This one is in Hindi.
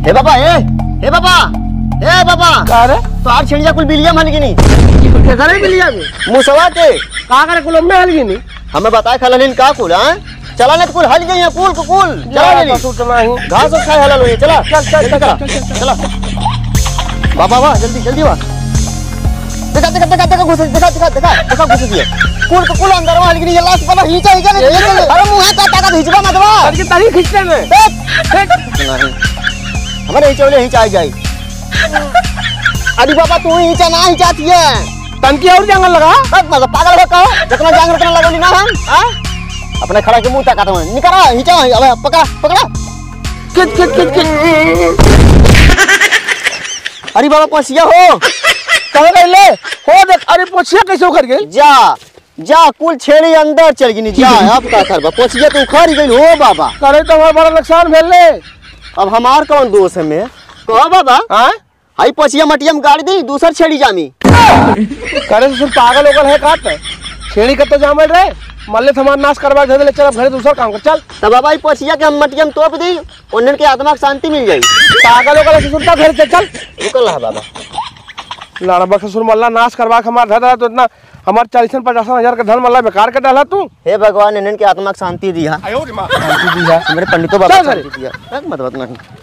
हे बाबा हे बाबा ए बाबा का रे तो आर छेड़िया कुल बिलिया मन की नहीं के करे बिलिया में मुसवा के का करे कुल में हल गिनी हमें बताए खललिन का कुल हां चला नहीं कुल हल गई है कुल चला ले सूट नहीं घास खाए हलल हुई चला चला बाबा वाह जल्दी वाह देखा घुस दिए कुल अंदर वाली की लाश वाला हिचा अरे मुंह का ताकत हिचबा मतवा करके तारी खींचने में नहीं हमारे हिचौले हिचा जाए अरे बाबा तू हिचा ना हिचाती है तनकी और जंगल लगा मतलब पागल हो कहो जितना जंगल उतना लगोली ना हम हां अपने खड़ा के मुंह ताकत में निकरा हिचा अब पकड़ा किट अरे बाबा पसिया हो कहां गइले हो देख अरे पोछिया कैसे उखड़ गई जा कुल छेड़ी अंदर चल गई जा अब का करबा पोछिया तो उखड़ गई हो बाबा करे तो हमारा बड़ा नुकसान भेल ले अब हमार कौन दोष है में कहो बाबा हां हाई पोछिया मटिया में गाड़ दी दूसर छेड़ी जामी करे तो सिर्फ पागल होगल है काट छेड़ी का तो जामल रे मल्ले हमार नाश करवा दे ले चल घरे दूसरा काम कर चल तब बाबा ई पोछिया के हम मटिया में तोप दी उन्नन के आत्मा की शांति मिल जाई पागल होगल से सुनता घर से चल रुकल रहा बाबा लाड़ा ससुर मल्ला नाश करवा के हमार धरा तो इतना हमार 40-50 का धन मल्ला बेकार कर डाला तू हे भगवान इन्हन के आत्मा की शांति दिया शांति दी है मेरे पंडितों बाबा शांति दिया मत बात नहीं